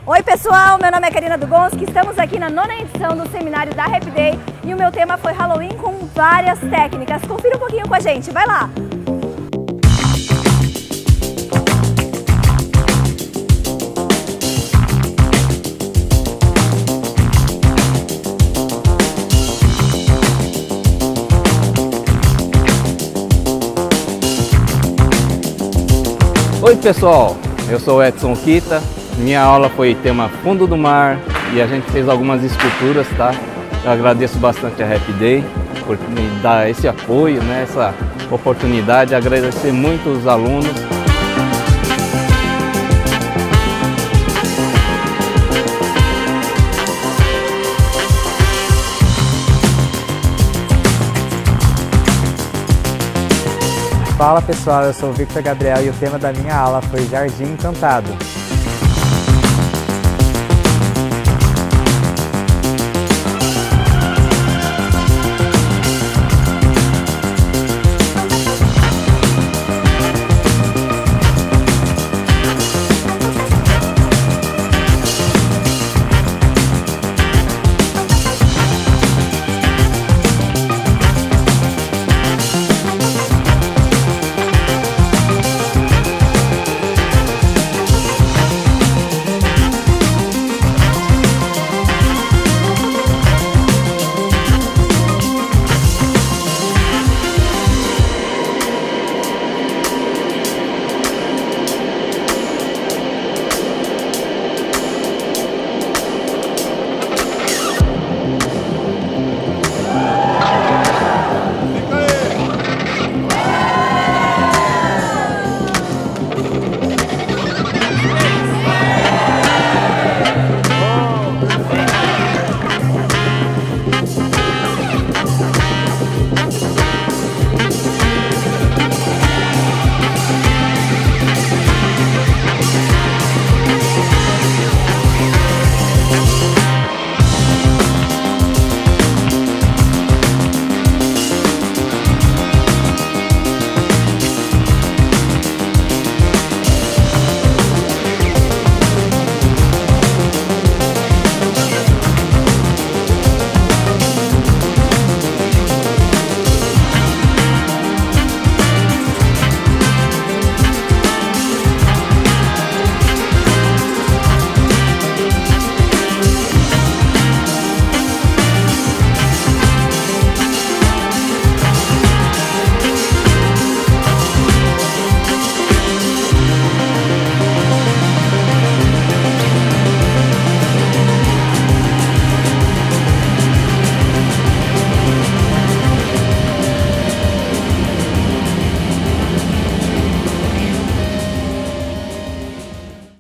Oi pessoal, meu nome é Karina Dugonski, estamos aqui na 9ª edição do seminário da Happy Day e o meu tema foi Halloween com várias técnicas. Confira um pouquinho com a gente, vai lá! Oi pessoal, eu sou o Edson Kita, minha aula foi tema Fundo do Mar e a gente fez algumas esculturas, tá? Eu agradeço bastante a Happy Day por me dar esse apoio, né? Essa oportunidade, agradecer muito os alunos. Fala pessoal, eu sou o Victor Gabriel e o tema da minha aula foi Jardim Encantado.